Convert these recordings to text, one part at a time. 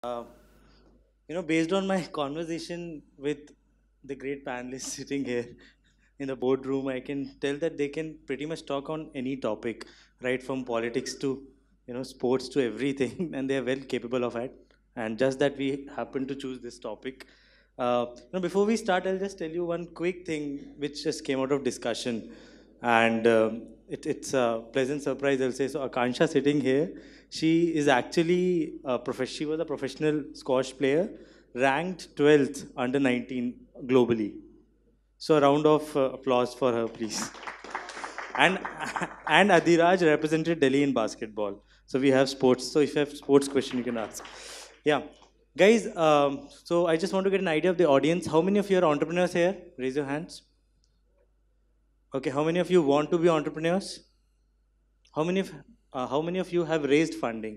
Uh, Based on my conversation with the great panelists sitting here in the boardroom, I can tell that they can pretty much talk on any topic, right from politics to sports to everything, and they are well capable of it. And just that we happen to choose this topic. Before we start, I'll just tell you one quick thing which just came out of discussion, and it's a pleasant surprise. I'll say so. Akanksha sitting here, she is actually she was a professional squash player, ranked 12th under 19 globally. So a round of applause for her, please. And and Adhiraj represented Delhi in basketball. So we have sports. So if you have sports question, you can ask. Yeah, guys. So I just want to get an idea of the audience. How many of you are entrepreneurs here? Raise your hands. Okay. How many of you want to be entrepreneurs? How many of you have raised funding?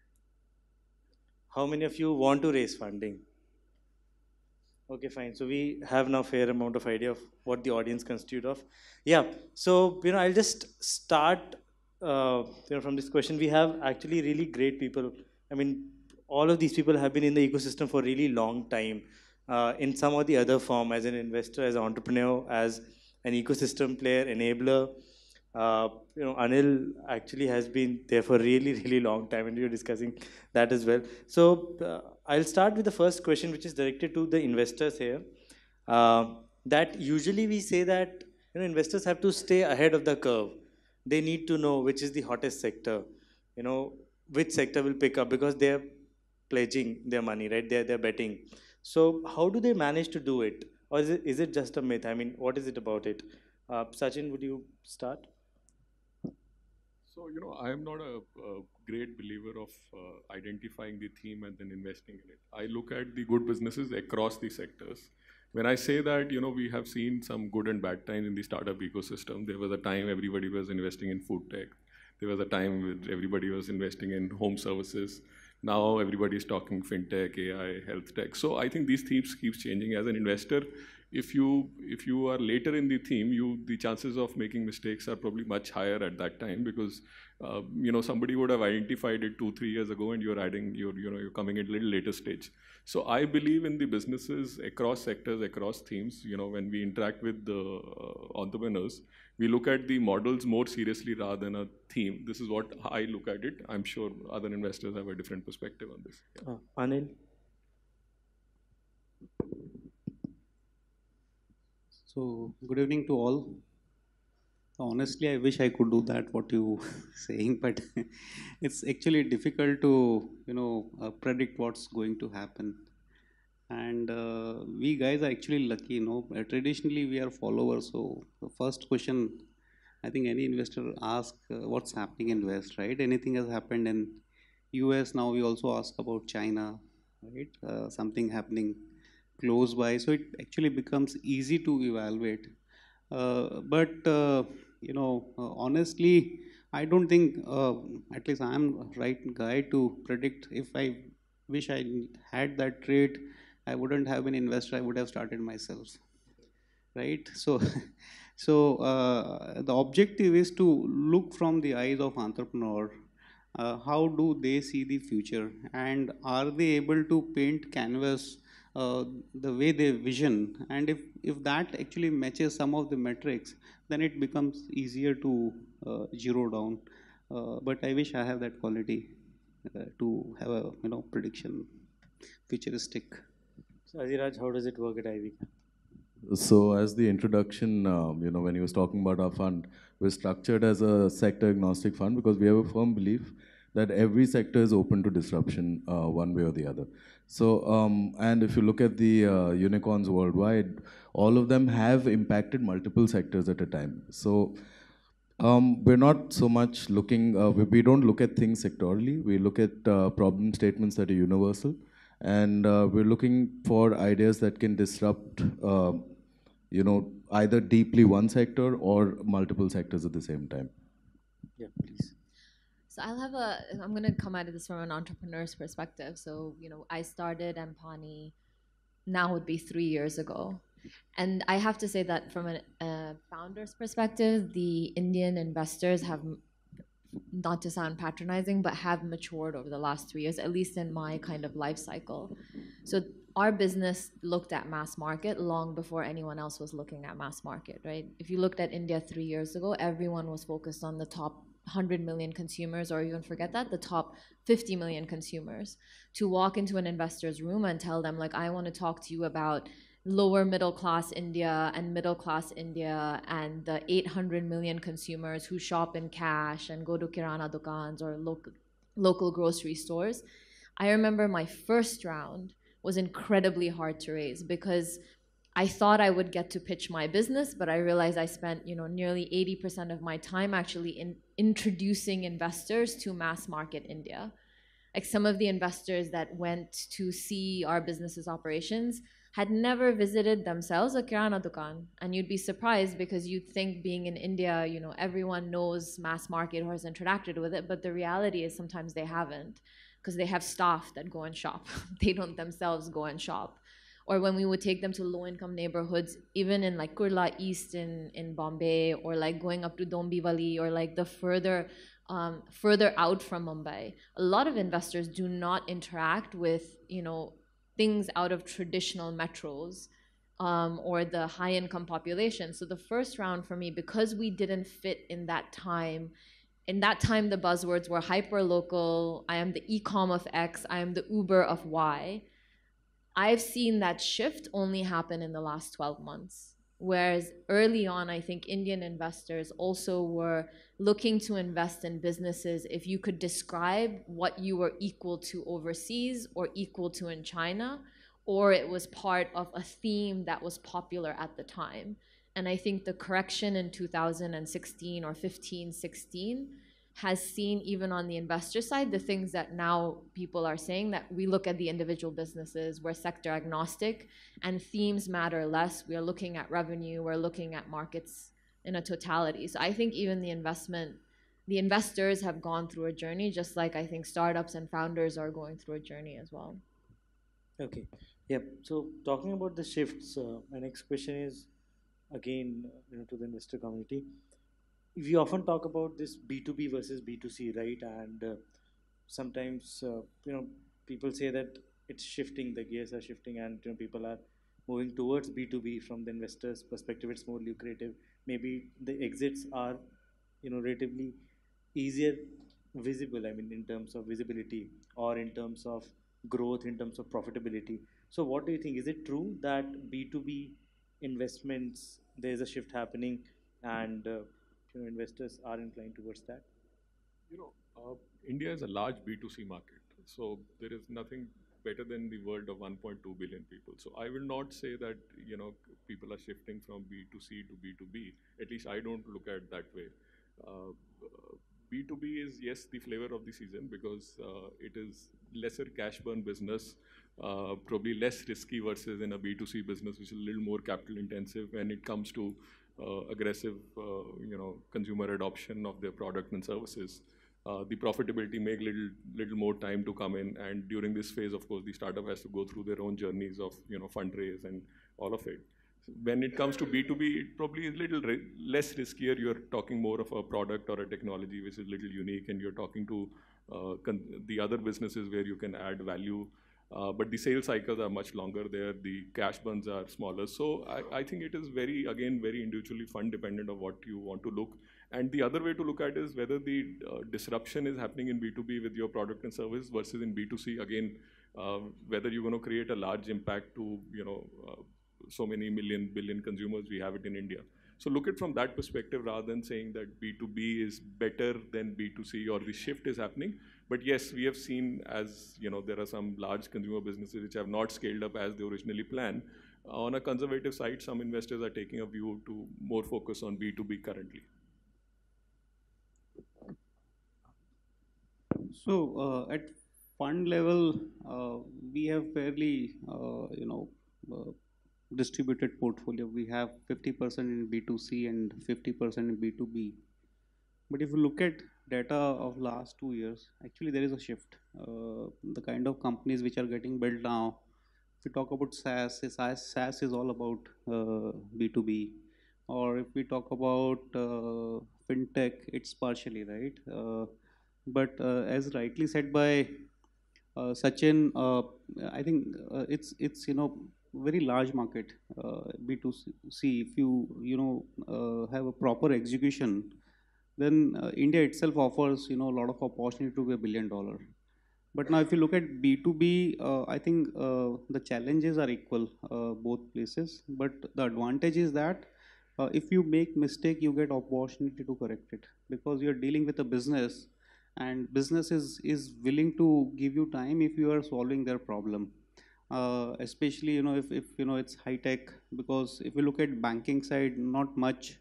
How many of you want to raise funding? Okay, fine. So we have now fair amount of idea of what the audience constitute of. Yeah. So I'll just start. From this question, we have actually really great people. I mean, all of these people have been in the ecosystem for a really long time, in some or the other form, as an investor, as an entrepreneur, as an ecosystem player, enabler. Anil actually has been there for a really, really long time, and we were discussing that as well. So I'll start with the first question, which is directed to the investors here. That usually we say that investors have to stay ahead of the curve. They need to know which is the hottest sector, you know, which sector will pick up because they're pledging their money, right? They're betting. So how do they manage to do it, or is it just a myth? I mean, what is it about it? Sachin, would you start? So, I am not a great believer of identifying the theme and then investing in it. I look at the good businesses across the sectors. When I say that, we have seen some good and bad times in the startup ecosystem. There was a time everybody was investing in food tech. There was a time when everybody was investing in home services. Now everybody is talking fintech, AI, health tech. So I think these themes keeps changing. As an investor, if you are later in the theme, the chances of making mistakes are probably much higher at that time because somebody would have identified it 2-3 years ago, and you're coming at a little later stage. So I believe in the businesses across sectors, across themes. When we interact with the entrepreneurs, we look at the models more seriously rather than a theme. This is what I look at it. I'm sure other investors have a different perspective on this. Yeah. Anil? So, good evening to all. Honestly, I wish I could do that, what you saying, but it's actually difficult to, predict what's going to happen. And we guys are actually lucky, traditionally we are followers. So, the first question I think any investor asks, what's happening in West, right? Anything has happened in US, now we also ask about China, right? Something happening close by. So, it actually becomes easy to evaluate. But honestly, I don't think, at least I'm right guy to predict. If I wish I had that trait, I wouldn't have been investor. I would have started myself, right? So, the objective is to look from the eyes of entrepreneur. How do they see the future, and are they able to paint canvas the way they vision? And if that actually matches some of the metrics, then it becomes easier to zero down. But I wish I have that quality to have a prediction, futuristic. So Adhiraj, how does it work at Ivycap? So, as the introduction, when he was talking about our fund, we're structured as a sector agnostic fund because we have a firm belief that every sector is open to disruption one way or the other. So, and if you look at the unicorns worldwide, all of them have impacted multiple sectors at a time. So, we're not so much looking, we don't look at things sectorally, we look at problem statements that are universal. And we're looking for ideas that can disrupt either deeply one sector or multiple sectors at the same time. Yeah, please. So I'm going to come at this from an entrepreneur's perspective. So, I started m.Paani now would be 3 years ago. And I have to say that from a founder's perspective, the Indian investors have not to sound patronizing, but have matured over the last 3 years, at least in my kind of life cycle. So our business looked at mass market long before anyone else was looking at mass market, right? If you looked at India 3 years ago, everyone was focused on the top 100 million consumers, or even forget that, the top 50 million consumers. To walk into an investor's room and tell them, like, I want to talk to you about lower middle class India and middle class India and the 800 million consumers who shop in cash and go to kirana dukans or local grocery stores. I remember my first round was incredibly hard to raise because I thought I would get to pitch my business, but I realized I spent, nearly 80% of my time actually in introducing investors to mass market India. Like some of the investors that went to see our business's operations had never visited themselves a kirana dukan. And you'd be surprised because you'd think being in India, everyone knows mass market or has interacted with it, but the reality is sometimes they haven't because they have staff that go and shop. They don't themselves go and shop. Or when we would take them to low income neighborhoods, even in like Kurla East in Bombay, or like going up to Dombivali, or like the further out from Mumbai, a lot of investors do not interact with, things out of traditional metros, or the high income population. So the first round for me, because we didn't fit in that time, the buzzwords were hyper local. I am the e-com of X. I am the Uber of Y. I've seen that shift only happen in the last 12 months. Whereas early on, I think Indian investors also were looking to invest in businesses if you could describe what you were equal to overseas or equal to in China, or it was part of a theme that was popular at the time. And I think the correction in 2016 or 15, 16 has seen, even on the investor side, the things that now people are saying, that we look at the individual businesses, we're sector agnostic, and themes matter less. We're looking at revenue, we're looking at markets in a totality. So I think even the investors have gone through a journey, just like I think startups and founders are going through a journey as well. Okay. Yep. So talking about the shifts, my next question is again, to the investor community. We often talk about this B2B versus B2C, right? And sometimes, people say that it's shifting, the gears are shifting, and people are moving towards B2B. From the investor's perspective, it's more lucrative. Maybe the exits are, relatively easier visible, I mean, in terms of visibility or in terms of growth, in terms of profitability. So what do you think? Is it true that B2B investments, there's a shift happening, and investors are inclined towards that? You know, India is a large B2C market, so there is nothing better than the world of 1.2 billion people. So I will not say that people are shifting from B2C to B2B. At least I don't look at that way. Uh, B2B is, yes, the flavor of the season because it is lesser cash burn business, probably less risky versus in a B2C business, which is a little more capital intensive when it comes to aggressive, consumer adoption of their product and services. The profitability make little more time to come in, and during this phase, of course, the startup has to go through their own journeys of fundraise and all of it. When it comes to B2B, it probably is a little less riskier. You're talking more of a product or a technology which is a little unique, and you're talking to the other businesses where you can add value. But the sales cycles are much longer there. The cash burns are smaller. So I think it is very individually fund dependent of what you want to look. And the other way to look at it is whether the disruption is happening in B2B with your product and service versus in B2C. Again, whether you're going to create a large impact to so many billion consumers we have it in India. So look at from that perspective rather than saying that B2B is better than B2C or the shift is happening. But yes, we have seen, as there are some large consumer businesses which have not scaled up as they originally planned. On a conservative side, some investors are taking a view to more focus on B2B currently. So at fund level, we have fairly, distributed portfolio. We have 50% in B2C and 50% in B2B. But if you look at data of last 2 years, actually there is a shift. The kind of companies which are getting built now, if you talk about SaaS is all about B2B. or if we talk about fintech, it's partially right. But as rightly said by Sachin, I think it's very large market, B2C. If you have a proper execution, then India itself offers a lot of opportunity to be $1 billion. But now, if you look at B2B, I think the challenges are equal both places. But the advantage is that if you make mistake, you get opportunity to correct it because you're dealing with a business, and business is willing to give you time if you are solving their problem. Especially if it's high tech, because if you look at banking side, not much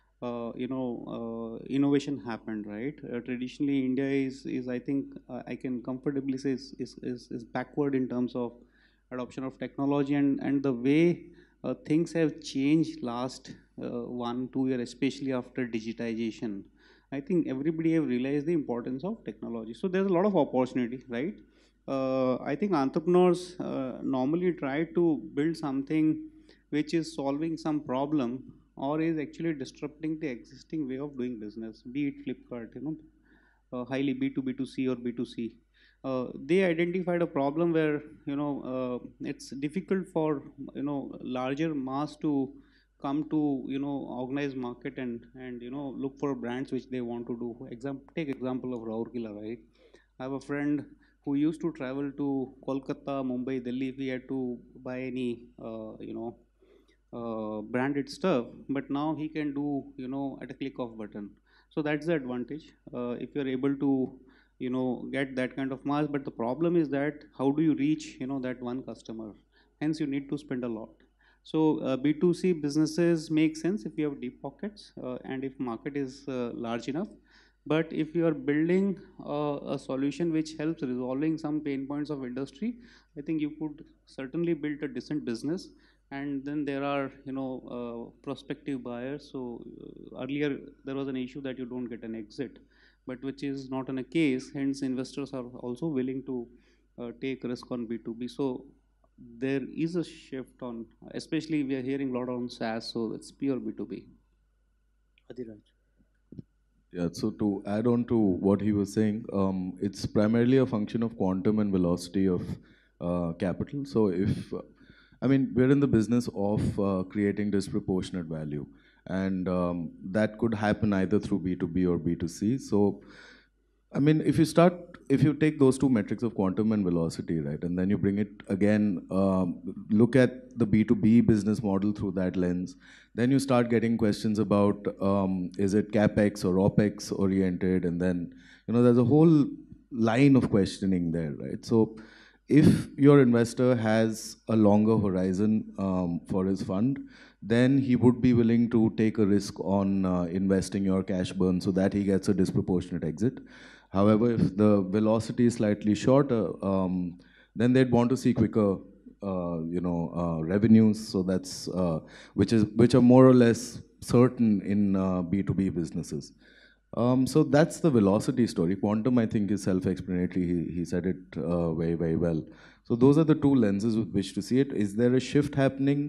innovation happened, right? Traditionally, India is I think I can comfortably say is backward in terms of adoption of technology, and the way things have changed last 1 2 years, especially after digitization. I think everybody have realized the importance of technology. So there's a lot of opportunity, right? I think entrepreneurs normally try to build something which is solving some problem or is actually disrupting the existing way of doing business, be it Flipkart, highly B2B2C or B2C. They identified a problem where it's difficult for larger mass to come to organized market and look for brands which they want to do. Take example of Raurkela, right? I have a friend who used to travel to Kolkata, Mumbai, Delhi if he had to buy any branded stuff, but now he can do at a click of button. So that's the advantage if you're able to get that kind of mass. But the problem is that how do you reach that one customer? Hence you need to spend a lot. So B2C businesses make sense if you have deep pockets and if market is large enough. But if you are building a solution which helps resolving some pain points of industry, I think you could certainly build a decent business. And then there are prospective buyers. So earlier there was an issue that you don't get an exit, but which is not in a case. Hence investors are also willing to take risk on B2B. So there is a shift on, especially we are hearing a lot on SaaS, so it's pure B2B. Adhiraj. Yeah, so to add on to what he was saying, it's primarily a function of quantum and velocity of capital. So I mean, we're in the business of creating disproportionate value, and that could happen either through B2B or B2C. So I mean, if you take those two metrics of quantum and velocity, right, and then you bring it again, look at the B2B business model through that lens, then you start getting questions about is it CapEx or OpEx oriented, and then, there's a whole line of questioning there, right? So if your investor has a longer horizon for his fund, then he would be willing to take a risk on investing your cash burn so that he gets a disproportionate exit. However, if the velocity is slightly shorter, then they'd want to see quicker, revenues. So that's which are more or less certain in B2B businesses. So that's the velocity story. Quantum, I think, is self-explanatory. He said it very, very well. So those are the two lenses with which to see it. Is there a shift happening?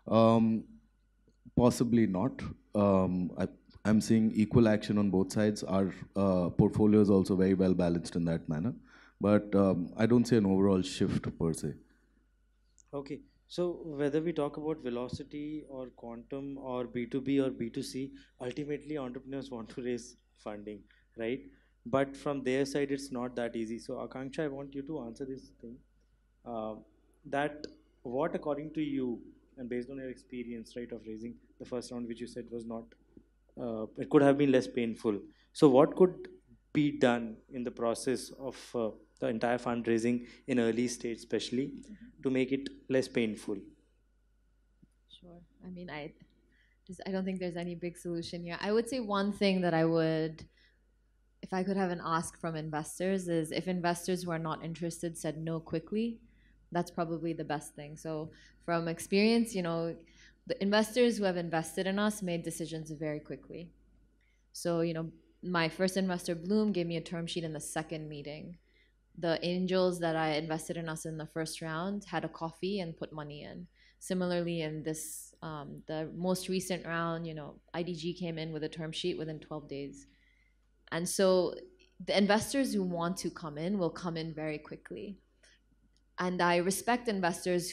Possibly not. I'm seeing equal action on both sides. Our portfolio is also very well balanced in that manner. But I don't see an overall shift per se. Okay. So whether we talk about velocity or quantum or B2B or B2C, ultimately entrepreneurs want to raise funding, right? But from their side, it's not that easy. So Akanksha, I want you to answer this thing. Uh, that what according to you and based on your experience, right, of raising the first round, which you said was not, it could have been less painful. So what could be done in the process of the entire fundraising in early stage, especially to make it less painful? Sure. I mean, I don't think there's any big solution here. I would say one thing that I would, if I could have an ask from investors, is if investors who are not interested said no quickly, that's probably the best thing. So from experience, the investors who have invested in us made decisions very quickly. So, my first investor, Bloom, gave me a term sheet in the second meeting. The angels that I invested in us in the first round had a coffee and put money in. Similarly, in this the most recent round, IDG came in with a term sheet within 12 days. And so the investors who want to come in will come in very quickly. And I respect investors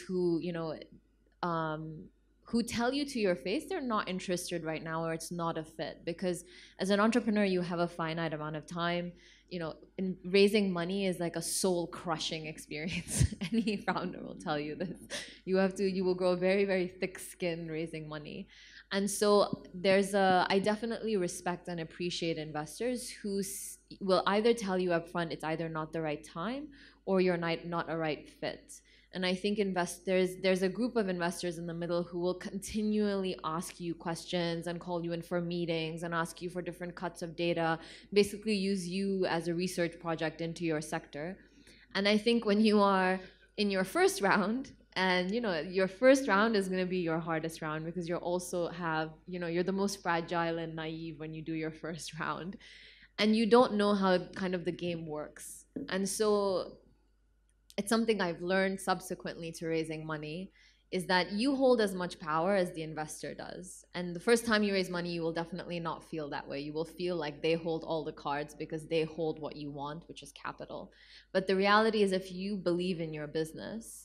who tell you to your face they're not interested right now or it's not a fit, because as an entrepreneur you have a finite amount of time. In raising money is like a soul crushing experience. Any founder will tell you this. You will grow very, very thick skin raising money. And so I definitely respect and appreciate investors who will either tell you up front it's either not the right time or you're not a right fit. And I think there's a group of investors in the middle who will continually ask you questions and call you in for meetings and ask you for different cuts of data, basically use you as a research project into your sector. And I think when you are in your first round, and your first round is going to be your hardest round, because you're the most fragile and naive when you do your first round, and you don't know how kind of the game works. And so it's something I've learned subsequently to raising money, is that you hold as much power as the investor does. And the first time you raise money, you will definitely not feel that way. You will feel like they hold all the cards because they hold what you want, which is capital. But the reality is, if you believe in your business,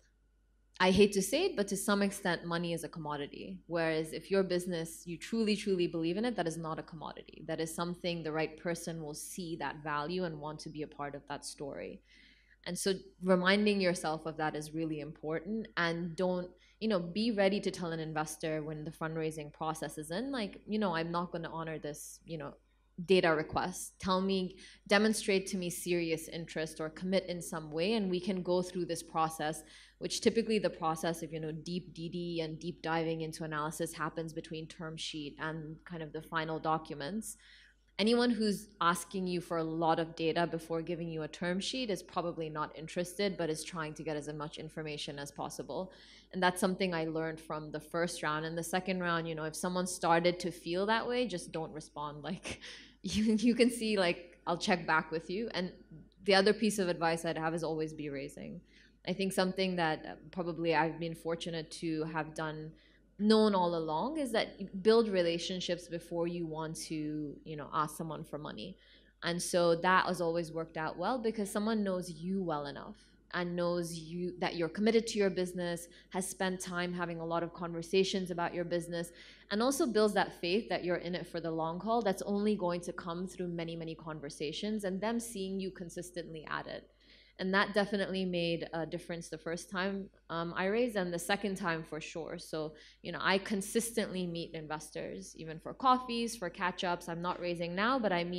I hate to say it, but to some extent, money is a commodity. Whereas if your business, you truly, truly believe in it, that is not a commodity. That is something the right person will see that value and want to be a part of that story. And so reminding yourself of that is really important. And don't, be ready to tell an investor when the fundraising process is in, like, I'm not going to honor this, data request. Demonstrate to me serious interest or commit in some way, and we can go through this process, which typically the process of, deep DD and deep diving into analysis happens between term sheet and kind of the final documents. Anyone who's asking you for a lot of data before giving you a term sheet is probably not interested, but is trying to get as much information as possible. And that's something I learned from the first round. And the second round, if someone started to feel that way, just don't respond. Like, you can see, like, I'll check back with you. And the other piece of advice I'd have is always be raising. I think something that probably I've been fortunate to have known all along is that build relationships before you want to ask someone for money. And so that has always worked out well, because someone knows you well enough and knows you, that you're committed to your business, has spent time having a lot of conversations about your business, and also builds that faith that you're in it for the long haul. That's only going to come through many, many conversations and them seeing you consistently at it. And that definitely made a difference the first time I raised, and the second time for sure. So, I consistently meet investors, even for coffees, for catch-ups. I'm not raising now, but I'm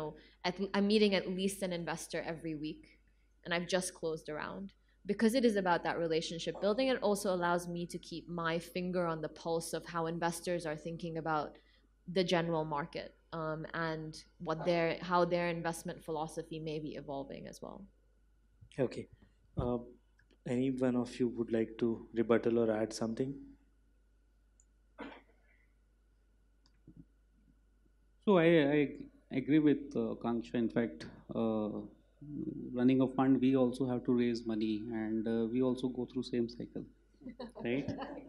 meeting at least an investor every week, and I've just closed a round. Because it is about that relationship building, it also allows me to keep my finger on the pulse of how investors are thinking about the general market, and how their investment philosophy may be evolving as well. Okay. Uh, any one of you would like to rebuttal or add something? So I agree with Akanksha. In fact, running a fund, we also have to raise money, and we also go through same cycle, right?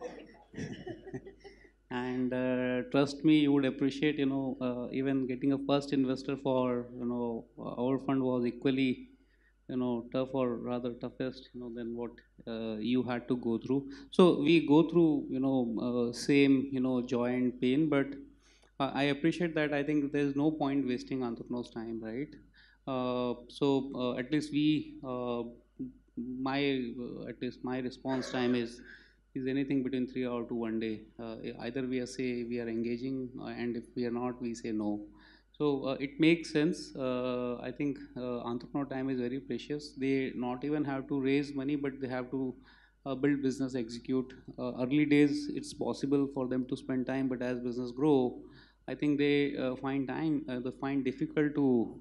And trust me, you would appreciate, even getting a first investor for, our fund was equally, tough, or rather toughest, than what you had to go through. So we go through, same, joy and pain, but I appreciate that. I think there's no point wasting entrepreneurs' time, right? At least at least my response time is anything between 3 hours to 1 day. Either we are say we are engaging, and if we are not, we say no. So it makes sense. I think entrepreneur time is very precious. They not even have to raise money, but they have to build business, execute. Early days, it's possible for them to spend time, but as business grow, I think they they find difficult to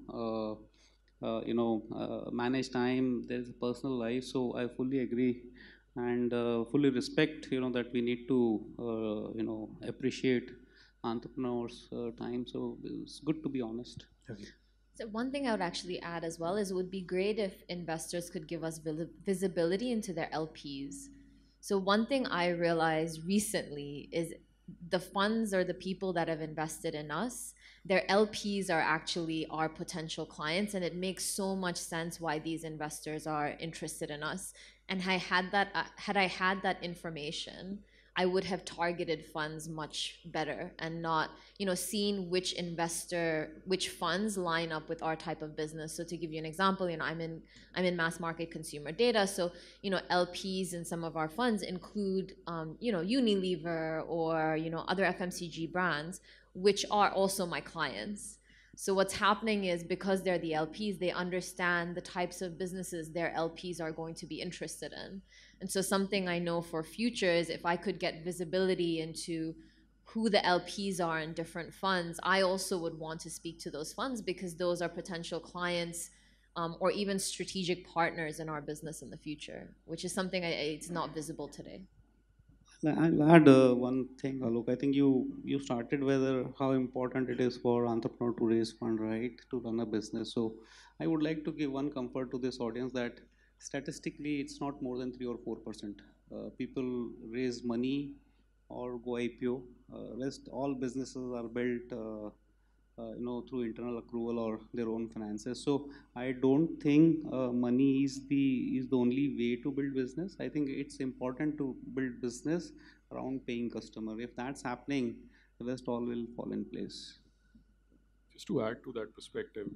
manage time. There's a personal life, so I fully agree and fully respect. That we need to appreciate entrepreneurs' time. So it's good to be honest. Okay. So one thing I would actually add as well is it would be great if investors could give us visibility into their LPs. So one thing I realized recently is the funds or the people that have invested in us, their LPs are actually our potential clients, and it makes so much sense why these investors are interested in us. And had I had that information, I would have targeted funds much better and not, seen which funds line up with our type of business. So to give you an example, I'm in mass market consumer data, so LPs in some of our funds include, Unilever or, other FMCG brands, which are also my clients. So what's happening is because they're the LPs, they understand the types of businesses their LPs are going to be interested in. And so something I know for future is if I could get visibility into who the LPs are in different funds, I also would want to speak to those funds because those are potential clients, or even strategic partners in our business in the future, which is something it's not visible today. I'll add one thing, Alok. I think you started whether how important it is for entrepreneur to raise fund, right, to run a business. So I would like to give one comfort to this audience that statistically it's not more than 3 or 4%. People raise money or go IPO. Rest all businesses are built. Through internal accrual or their own finances. So I don't think money is the only way to build business. I think it's important to build business around paying customer. If that's happening, the rest all will fall in place. Just to add to that perspective,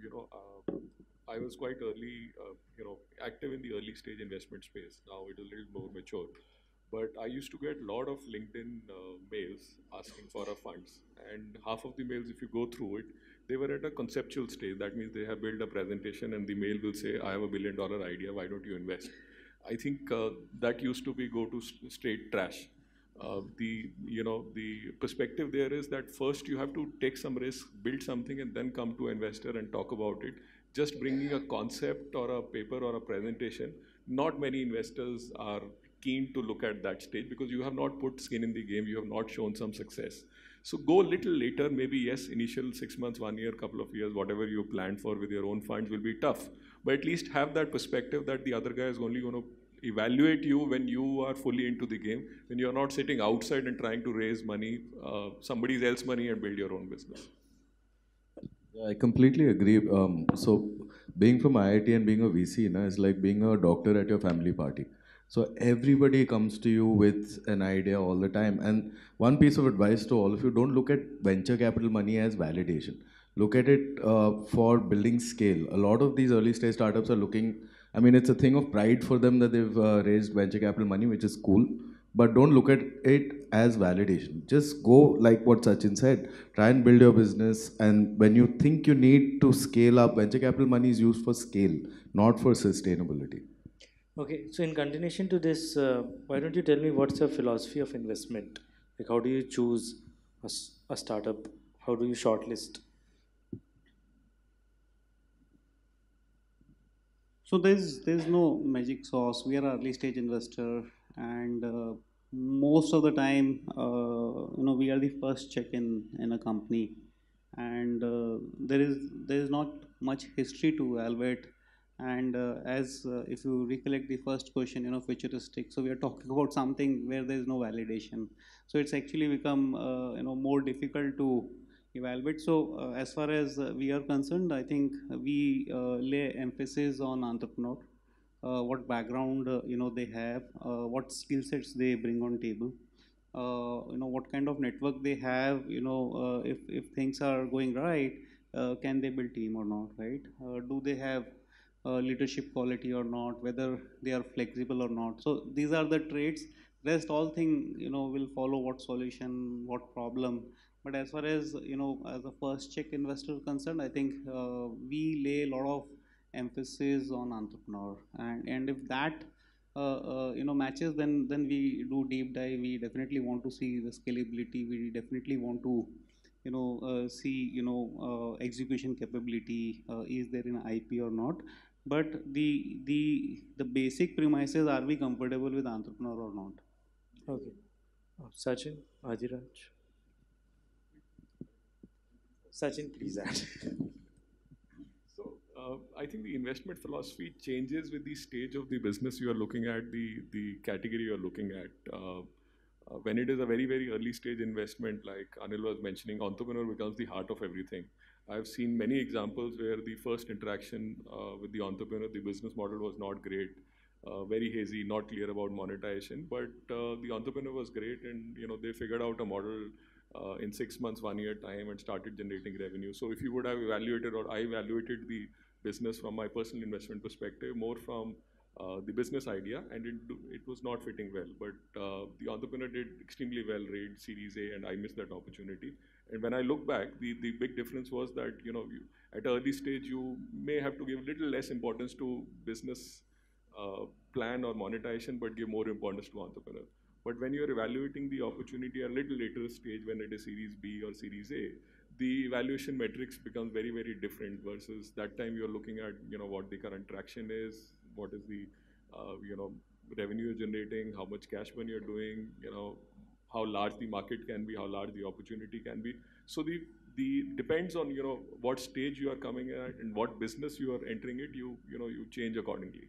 I was quite early, active in the early stage investment space. Now it is a little more mature. But I used to get a lot of LinkedIn mails asking for our funds. And half of the mails, if you go through it, they were at a conceptual stage. That means they have built a presentation and the mail will say, I have a $1 billion idea, why don't you invest? I think that used to be go to straight trash. The perspective there is that first you have to take some risk, build something, and then come to investor and talk about it. Just bringing a concept or a paper or a presentation, not many investors are keen to look at that stage because you have not put skin in the game, you have not shown some success. So go a little later, maybe yes, initial 6 months, 1 year, couple of years, whatever you planned for with your own funds will be tough. But at least have that perspective that the other guy is only going to evaluate you when you are fully into the game, when you're not sitting outside and trying to raise money, somebody else's money and build your own business. Yeah, I completely agree. So being from IIT and being a VC, is like being a doctor at your family party. So everybody comes to you with an idea all the time. And one piece of advice to all of you: don't look at venture capital money as validation. Look at it for building scale. A lot of these early stage startups are looking. I mean, it's a thing of pride for them that they've raised venture capital money, which is cool. But don't look at it as validation. Just go like what Sachin said. Try and build your business. And when you think you need to scale up, venture capital money is used for scale, not for sustainability. Okay, so in continuation to this, why don't you tell me what's your philosophy of investment? Like, how do you choose a startup? How do you shortlist? So there's no magic sauce. We are an early stage investor, and most of the time, we are the first check in a company, and there is not much history to evaluate. And as if you recollect the first question, futuristic. So we are talking about something where there is no validation. So it's actually become more difficult to evaluate. So as far as we are concerned, I think we lay emphasis on entrepreneur, what background they have, what skill sets they bring on table, what kind of network they have, if things are going right, can they build team or not, right? Do they have leadership quality or not, whether they are flexible or not. So these are the traits. Rest all thing will follow, what solution, what problem. But as far as as a first check investor concerned, I think we lay a lot of emphasis on entrepreneur, and if that matches, then we do deep dive. We definitely want to see the scalability. We definitely want to see execution capability, is there in IP or not. But the basic premises, are we comfortable with entrepreneur or not? Okay. Sachin, Adhiraj. Sachin, please add. So I think the investment philosophy changes with the stage of the business you are looking at, the category you are looking at. When it is a very, very early stage investment, like Anil was mentioning, entrepreneur becomes the heart of everything. I've seen many examples where the first interaction with the entrepreneur, the business model was not great, very hazy, not clear about monetization, but the entrepreneur was great, and they figured out a model in 6 months, 1 year time, and started generating revenue. So if you would have evaluated, or I evaluated the business from my personal investment perspective, more from the business idea, and it was not fitting well. But the entrepreneur did extremely well, raised Series A, and I missed that opportunity. And when I look back, the big difference was that at an early stage you may have to give a little less importance to business plan or monetization, but give more importance to entrepreneur. But when you are evaluating the opportunity at a little later stage, when it is Series B or Series A, the evaluation metrics become very, very different versus that time you're looking at, what the current traction is, what is the, revenue you're generating, how much cash burn you're doing, how large the market can be, how large the opportunity can be. So the depends on, what stage you are coming at and what business you are entering it, you change accordingly.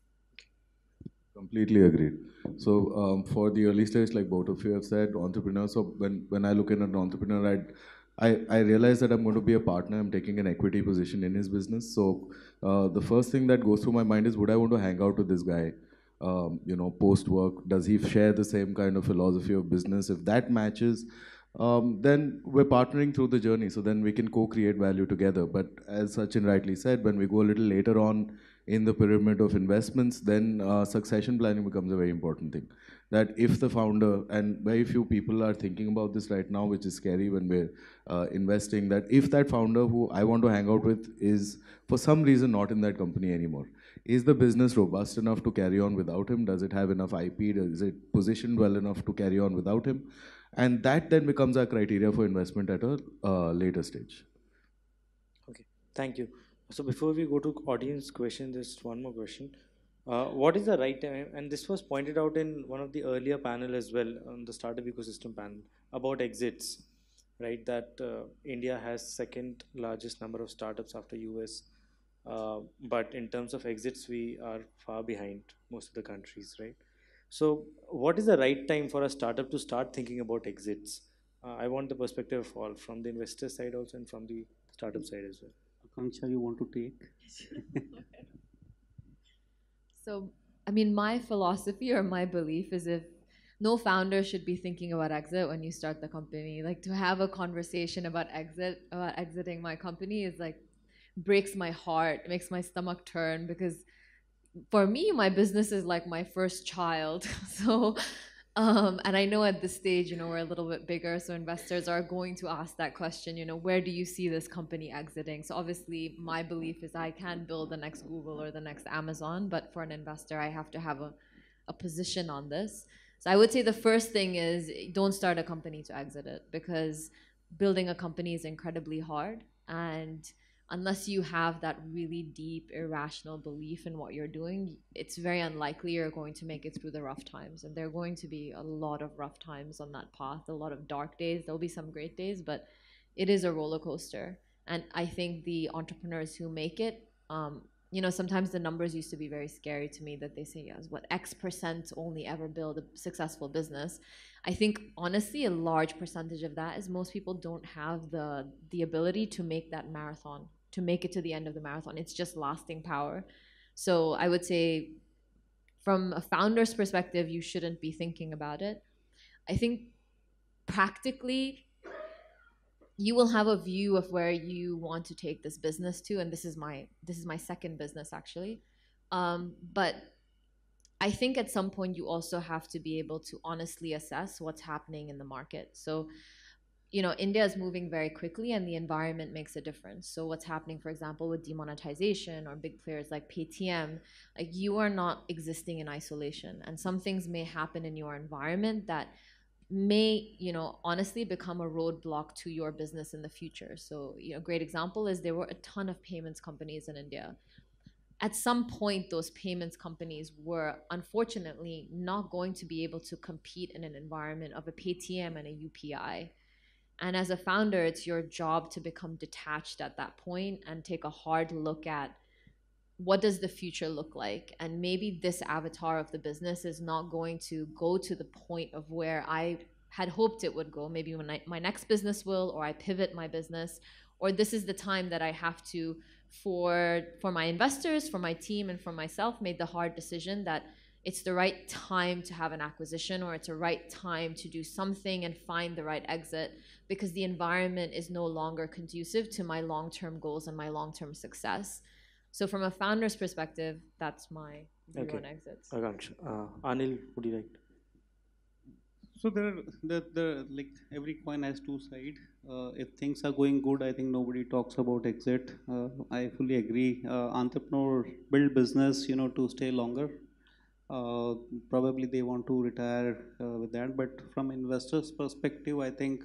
Completely agreed. So for the early stage, like both of you have said, entrepreneur. So when I look at an entrepreneur, I realize that I'm going to be a partner. I'm taking an equity position in his business. So the first thing that goes through my mind is, would I want to hang out with this guy? Post work, does he share the same kind of philosophy of business? If that matches, then we're partnering through the journey. So then we can co-create value together. But as Sachin rightly said, when we go a little later on in the pyramid of investments, then succession planning becomes a very important thing. That if the founder, and very few people are thinking about this right now, which is scary when we're investing, that if that founder who I want to hang out with is for some reason not in that company anymore, is the business robust enough to carry on without him? Does it have enough IP? Is it positioned well enough to carry on without him? And that then becomes our criteria for investment at a later stage. Okay, thank you. So before we go to audience question, just one more question. What is the right time? And this was pointed out in one of the earlier panel as well, on the startup ecosystem panel, about exits, right? That India has second largest number of startups after US, but in terms of exits, we are far behind most of the countries, right? So, what is the right time for a startup to start thinking about exits? I want the perspective of all, from the investor side also and from the startup side as well. Akanksha, you want to take? So, I mean, my philosophy or my belief is, if no founder should be thinking about exit when you start the company. Like, to have a conversation about exiting my company is like, breaks my heart, makes my stomach turn, because for me, my business is like my first child. So, and I know at this stage, we're a little bit bigger, so investors are going to ask that question, where do you see this company exiting? So obviously, my belief is I can build the next Google or the next Amazon, but for an investor, I have to have a position on this. So I would say the first thing is, don't start a company to exit it, because building a company is incredibly hard, and unless you have that really deep irrational belief in what you're doing, it's very unlikely you're going to make it through the rough times. And there are going to be a lot of rough times on that path, a lot of dark days. There'll be some great days, but it is a roller coaster. And I think the entrepreneurs who make it, sometimes the numbers used to be very scary to me, that they say, yes, what X% only ever build a successful business. I think honestly, a large percentage of that is most people don't have the ability to make that marathon, to make it to the end of the marathon. It's just lasting power. So I would say, from a founder's perspective, you shouldn't be thinking about it. I think practically, you will have a view of where you want to take this business to, and this is my second business actually. But I think at some point you also have to be able to honestly assess what's happening in the market. So, India is moving very quickly, and the environment makes a difference. So what's happening, for example, with demonetization or big players like Paytm, like, you are not existing in isolation, and some things may happen in your environment that may, honestly become a roadblock to your business in the future. So, great example is, there were a ton of payments companies in India. At some point, those payments companies were unfortunately not going to be able to compete in an environment of a Paytm and a UPI. And as a founder, it's your job to become detached at that point and take a hard look at what does the future look like? And maybe this avatar of the business is not going to go to the point of where I had hoped it would go. Maybe when my next business will, or I pivot my business, or this is the time that I have to, for my investors, for my team, and for myself, made the hard decision that it's the right time to have an acquisition, or it's a right time to do something and find the right exit, because the environment is no longer conducive to my long-term goals and my long-term success. So from a founder's perspective, that's my view Okay. on exits. Akanksha. Anil, would you like to? So there like every coin has two sides. If things are going good, I think nobody talks about exit. I fully agree. Entrepreneur build business, to stay longer. Uh, Probably they want to retire with that. But from investors' perspective, I think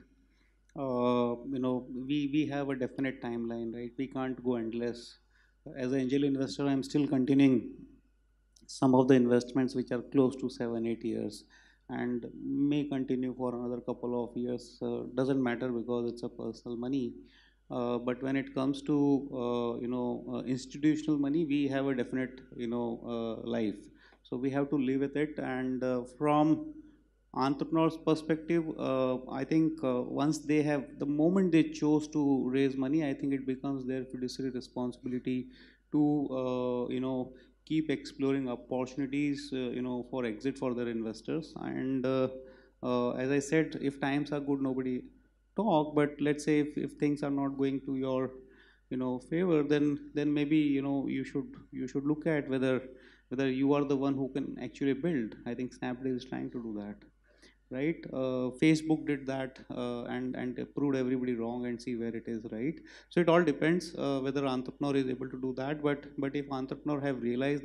we have a definite timeline, right? We can't go endless. As an angel investor, I'm still continuing some of the investments which are close to 7 8 years and may continue for another couple of years. Doesn't matter because it's a personal money. But when it comes to institutional money, we have a definite life. So we have to live with it. And from entrepreneurs perspective, I think once they have, the moment they chose to raise money, I think it becomes their fiduciary responsibility to keep exploring opportunities for exit for their investors. And as I said, if times are good, nobody talk. But let's say if things are not going to your favor, then maybe you should look at whether you are the one who can actually build. I think Snapdeal is trying to do that, right? Facebook did that, and proved everybody wrong, and see where it is, right? So it all depends whether entrepreneur is able to do that. But if entrepreneur have realized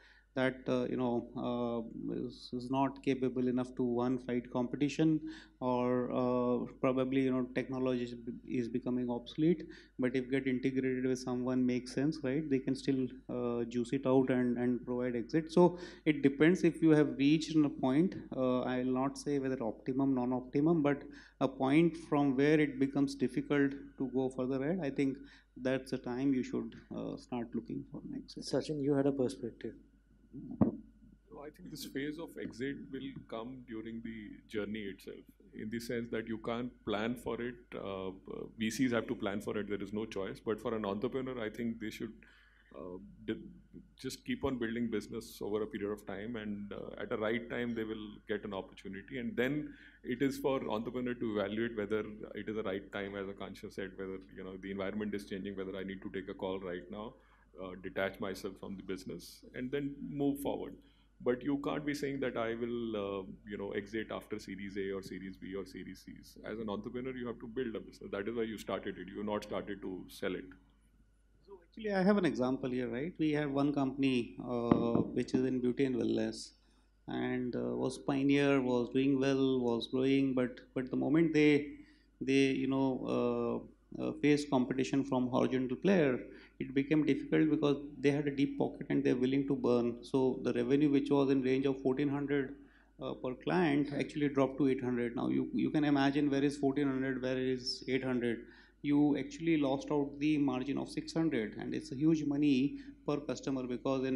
that is not capable enough to one fight competition, or probably technology is becoming obsolete. But if get integrated with someone makes sense, right? They can still juice it out and provide exit. So it depends. If you have reached a point, I will not say whether optimum non-optimum, but a point from where it becomes difficult to go further ahead, I think that's the time you should start looking for an exit. Sachin, you had a perspective. So I think this phase of exit will come during the journey itself, in the sense that you can't plan for it. VCs have to plan for it. There is no choice. But for an entrepreneur, I think they should uh, di- just keep on building business over a period of time, and at the right time they will get an opportunity, and then it is for entrepreneur to evaluate whether it is the right time, as Akansha said, whether the environment is changing, whether I need to take a call right now, detach myself from the business, and then move forward. But you can't be saying that I will, exit after Series A or Series B or Series C. As an entrepreneur, you have to build a business. That is why you started it. You have not started to sell it. So actually, I have an example here, right? We have one company which is in beauty and wellness, and was pioneer, was doing well, was growing. But the moment they faced competition from horizontal player, it became difficult because they had a deep pocket and they're willing to burn. So the revenue, which was in range of 1400 per client, actually dropped to 800. Now you can imagine, where is 1400, where is 800? You actually lost out the margin of 600, and it's a huge money per customer, because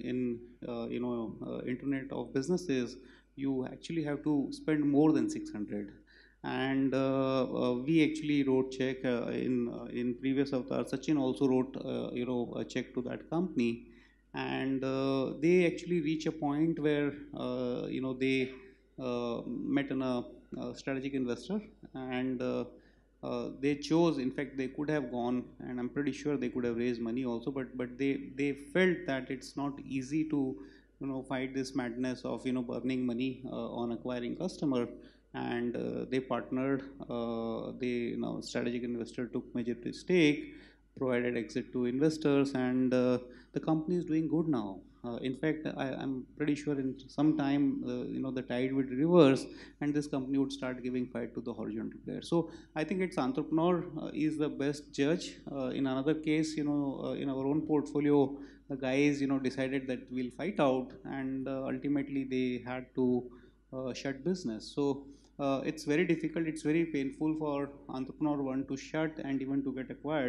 in internet of businesses, you actually have to spend more than 600. And we actually wrote check in previous avatar. Sachin also wrote a check to that company, and they actually reach a point where they met a strategic investor, and they chose, in fact they could have gone, and I'm pretty sure they could have raised money also, but they felt that it's not easy to fight this madness of burning money on acquiring customer. And they partnered. They strategic investor took majority stake, provided exit to investors, and the company is doing good now. In fact, I'm pretty sure in some time, the tide would reverse, and this company would start giving fight to the horizontal player. So I think it's entrepreneur is the best judge. In another case, in our own portfolio, the guys decided that we'll fight out, and ultimately they had to shut business. So it's very difficult. It's very painful for entrepreneur one to shut and even to get acquired.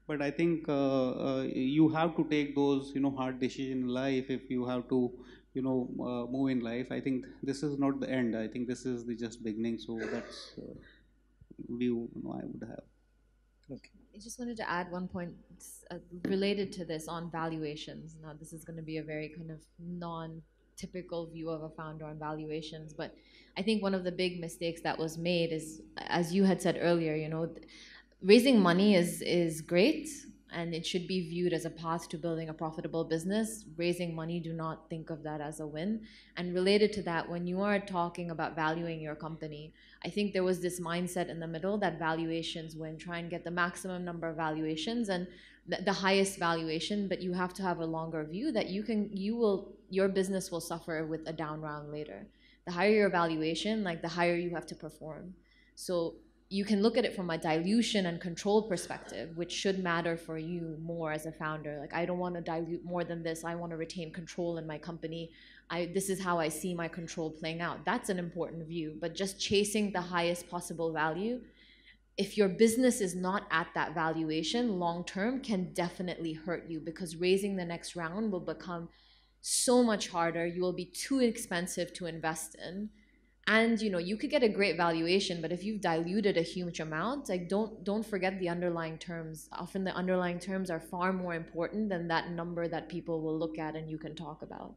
But I think you have to take those, hard decisions in life if you have to, move in life. I think this is not the end. I think this is the just beginning. So that's view I would have. Okay. I just wanted to add one point related to this on valuations. Now, this is going to be a very kind of non-typical view of a founder on valuations, but I think one of the big mistakes that was made is, as you had said earlier, raising money is great, and it should be viewed as a path to building a profitable business. Raising money, do not think of that as a win. And related to that, when you are talking about valuing your company, I think there was this mindset in the middle that valuations win. Try and get the maximum number of valuations and the highest valuation, but you have to have a longer view that your business will suffer with a down round later. The higher your valuation, like the higher you have to perform. So you can look at it from a dilution and control perspective, which should matter for you more as a founder. Like, I don't want to dilute more than this. I want to retain control in my company. This is how I see my control playing out. That's an important view. But just chasing the highest possible value, if your business is not at that valuation, long term can definitely hurt you, because raising the next round will become so much harder. You will be too expensive to invest in. And you could get a great valuation, but if you've diluted a huge amount, like don't forget the underlying terms. Often the underlying terms are far more important than that number that people will look at and you can talk about.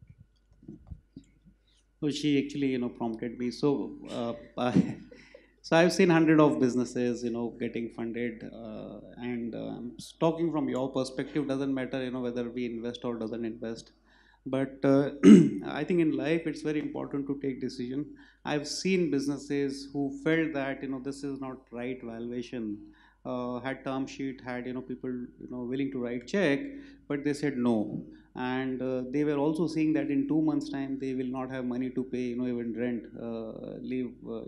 So she actually, prompted me. So, so I've seen hundred of businesses, getting funded, and talking from your perspective, doesn't matter, whether we invest or doesn't invest. But I think in life it's very important to take decision. I've seen businesses who felt that this is not right valuation, had term sheet, had people willing to write check, but they said no. And they were also seeing that in 2 months time they will not have money to pay even rent, leave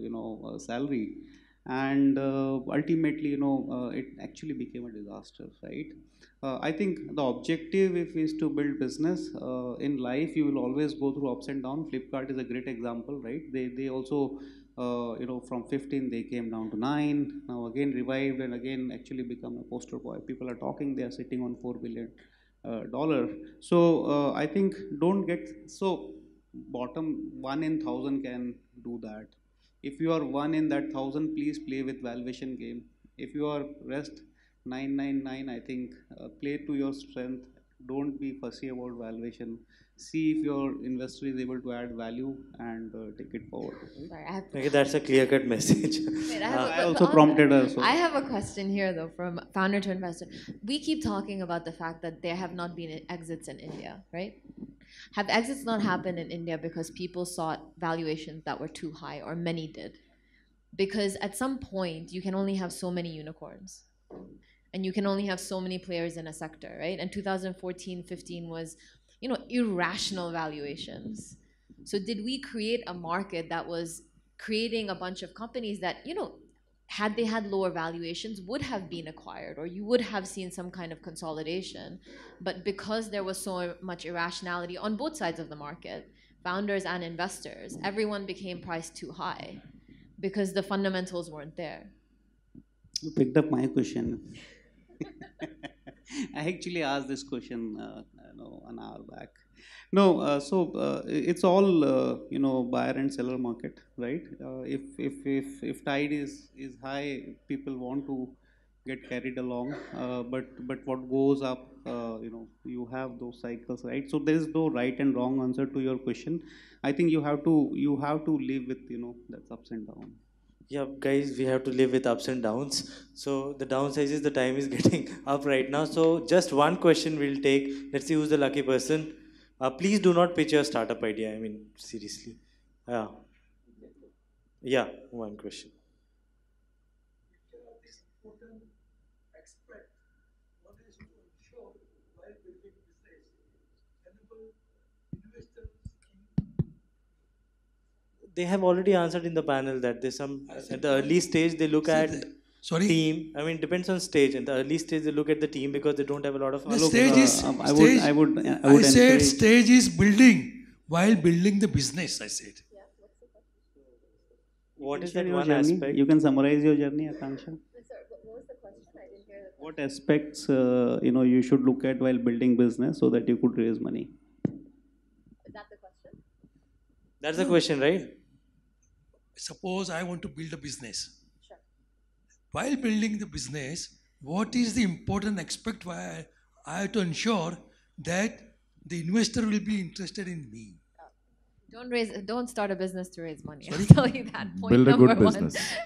salary. And ultimately it actually became a disaster, right? I think the objective, if is to build business in life, you will always go through ups and downs. Flipkart is a great example, right? They also from 15 they came down to 9, now again revived, and again actually become a poster boy. People are talking, they are sitting on $4 billion. So I think don't get so bottom. 1 in 1,000 can do that. If you are one in that 1,000, please play with valuation game. If you are rest 999, I think play to your strength. Don't be fussy about valuation. See if your investor is able to add value and take it forward. Sorry, Okay, that's a clear-cut message. Wait, I also prompted her. So. I have a question here, though, from founder to investor. We keep talking about the fact that there have not been exits in India, right? Have exits not happened in India because people sought valuations that were too high, or many did? Because at some point, you can only have so many unicorns. And you can only have so many players in a sector, right? And 2014-15 was, irrational valuations. So did we create a market that was creating a bunch of companies that, had they had lower valuations, would have been acquired, or you would have seen some kind of consolidation? But because there was so much irrationality on both sides of the market, founders and investors, everyone became priced too high because the fundamentals weren't there. You picked up my question. I actually asked this question, an hour back. No, it's all buyer and seller market, right? If tide is high, people want to get carried along, but what goes up, you have those cycles, right? So there is no right and wrong answer to your question. I think you have to live with that's ups and downs. Yeah, guys, we have to live with ups and downs. So the downside is the time is getting up right now. So just one question we'll take. Let's see who's the lucky person. Please do not pitch your startup idea. I mean, seriously. Yeah, one question. They have already answered in the panel that there's some at the early stage they look at team. I mean, depends on stage. In the early stage, they look at the team because they don't have a lot of. The stage is. I would I said stage is building while building the business. I said. You What can is share that your one journey. aspect? You can summarize your journey, Akanksha. What aspects you should look at while building business so that you could raise money? That's the question, right? Suppose I want to build a business. While building the business, what is the important aspect why I have to ensure that the investor will be interested in me? Don't start a business to raise money. I'll Sorry? tell you that. Point Build a number good one. business.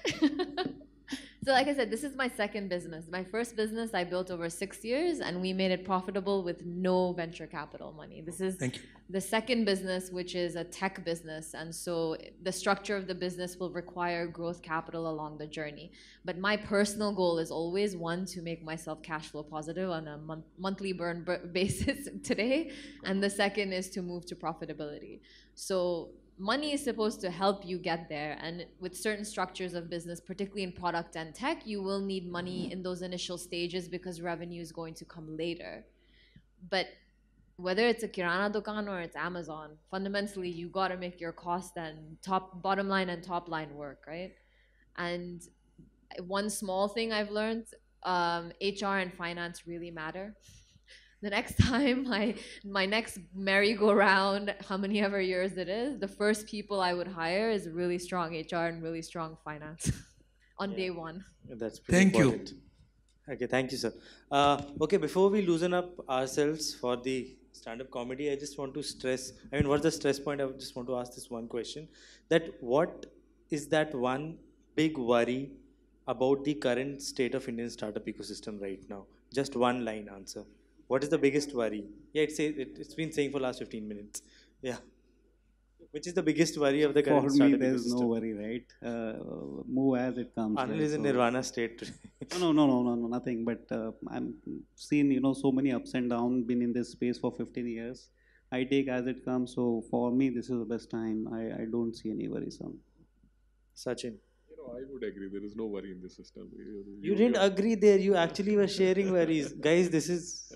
So like I said, this is my second business. My first business I built over 6 years and we made it profitable with no venture capital money. This is Thank you. the second business, which is a tech business. And so the structure of the business will require growth capital along the journey. But my personal goal is always one, to make myself cash flow positive on a monthly burn basis today. And the second is to move to profitability. So money is supposed to help you get there, and with certain structures of business, particularly in product and tech, you will need money in those initial stages because revenue is going to come later. But whether it's a kirana dukan or it's Amazon, fundamentally you got to make your cost and bottom line and top line work, right? And one small thing I've learned, HR and finance really matter. The next time my next merry-go-round, how many ever years it is, the first people I would hire is really strong HR and really strong finance on day one. That's pretty Thank you. important. Okay, thank you, sir. Okay, before we loosen up ourselves for the stand-up comedy, I just want to stress, I mean, what's the stress point? I just want to ask this one question, that what is that one big worry about the current state of Indian startup ecosystem right now? Just one line answer. What is the biggest worry? Yeah, it's been saying for last 15 minutes. Yeah. Which is the biggest worry of the For current me, startup there's ecosystem? no worry, right? Move as it comes. Anil Right? is in Nirvana state today. No, nothing. But I'm seen, so many ups and downs. Been in this space for 15 years. I take as it comes. So for me, this is the best time. I don't see any worrisome. Sachin. I would agree. There is no worry in the system. You didn't agree there. You actually were sharing worries. Guys, this is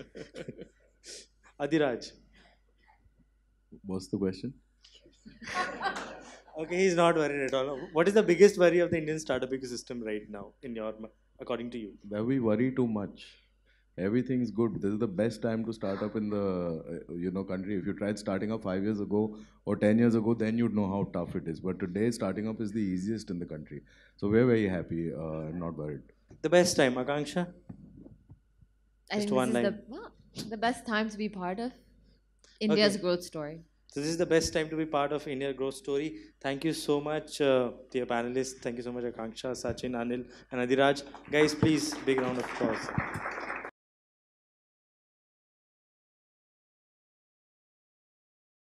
Adhiraj. What's the question? Okay, he's not worried at all. What is the biggest worry of the Indian startup ecosystem right now, according to you? That we worry too much. Everything is good. This is the best time to start up in the country. If you tried starting up 5 years ago or 10 years ago, then you'd know how tough it is. But today, starting up is the easiest in the country. So we're very happy. I'm not worried. The best time, Akanksha? I Just think one this is line. the best time to be part of India's growth story. So this is the best time to be part of India growth story. Thank you so much, dear panelists. Thank you so much, Akanksha, Sachin, Anil, and Adhiraj. Guys, please, big round of applause.